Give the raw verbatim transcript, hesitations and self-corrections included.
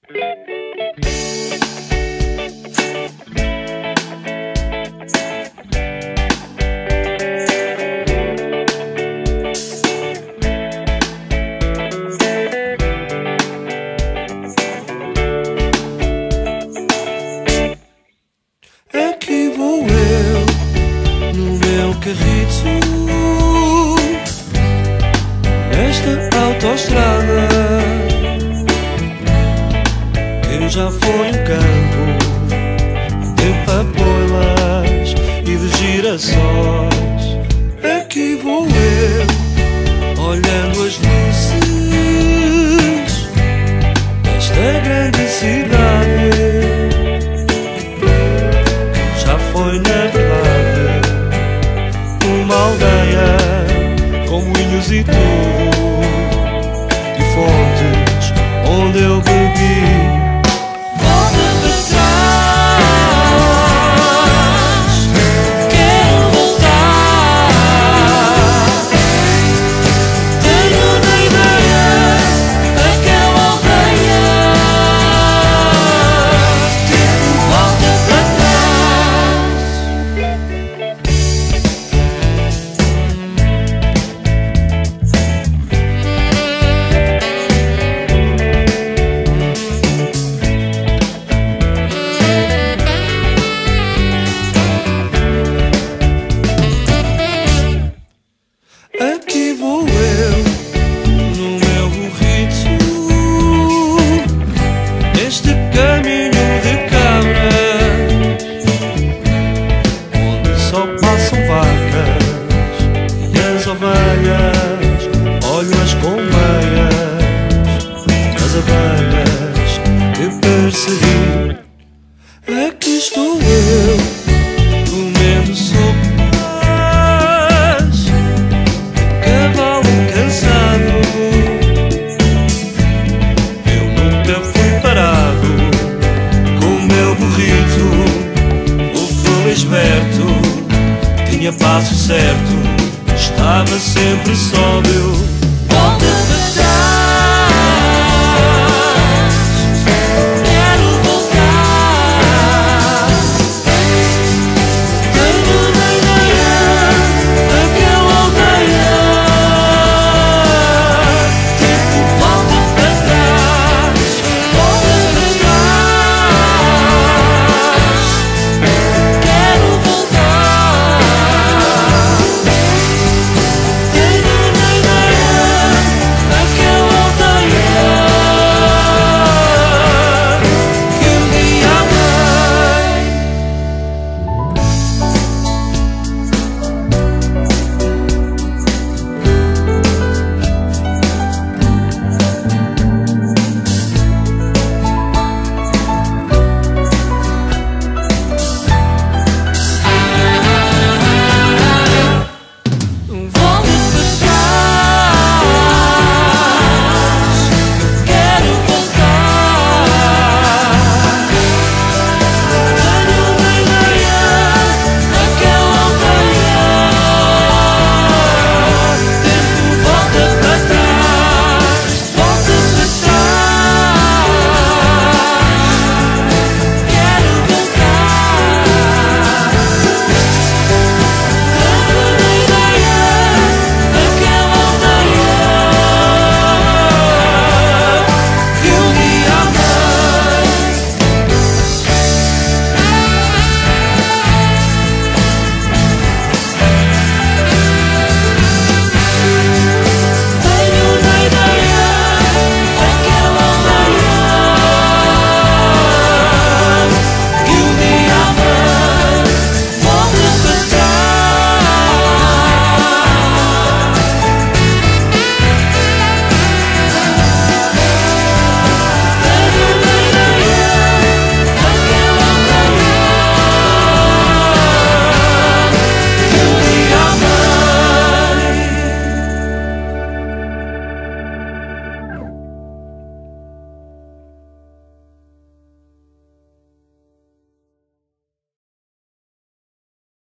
Aqui vou eu, no meu carrito, nesta autoestrada que já foi um campo de papoilas e de girassóis. Aqui vou eu, olhando as luzes desta grande cidade, foi na verdade uma aldeia com moinhos e tudo, e fontes onde eu bebi. Volta para trás, quero voltar. Tenho na ideia aquela aldeia, tipo volta para trás. Aqui vou eu, no meu burrito, neste caminho de cabras, onde só passam vacas e as ovelhas, olho-as colmeias, as abelhas que persegui.